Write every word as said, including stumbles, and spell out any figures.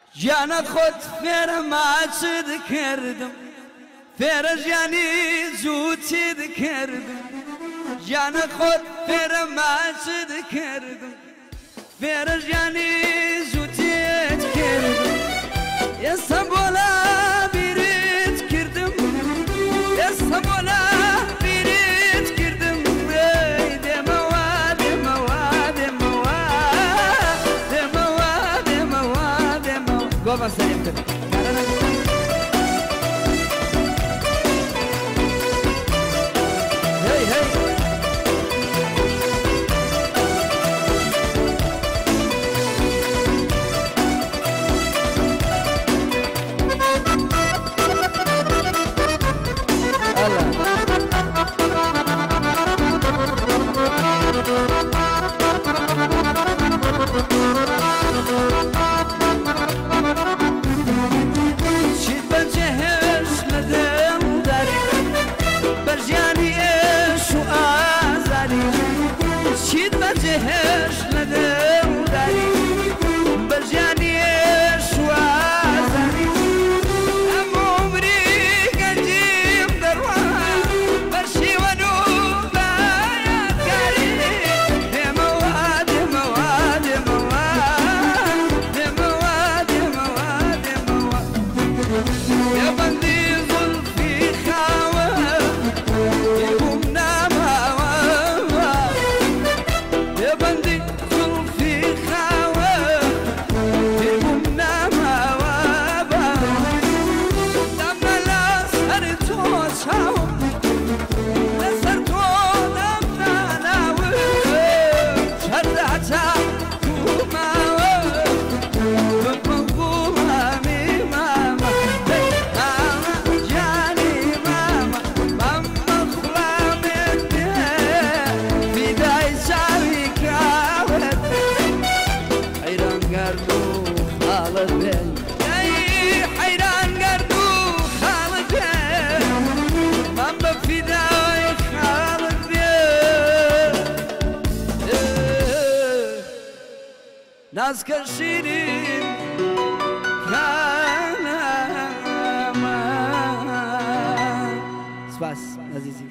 جانا خود فێرە ماچ دکردم فێرە ژیانی زووتی دکردم جانا خود فێرە ماچ دکردم فێرە ژیانی زووتی دکردم ئێستا بۆلا بیرت کردم ئێستا بۆلا بیرت کردم دێمەوە دێمەوە دێمەوە دێمەوە دێمەوە دێمەوە گۆڤە سەرێم کرد هەی هەی نازکە شیرین کانەمە سپاس عەزیزی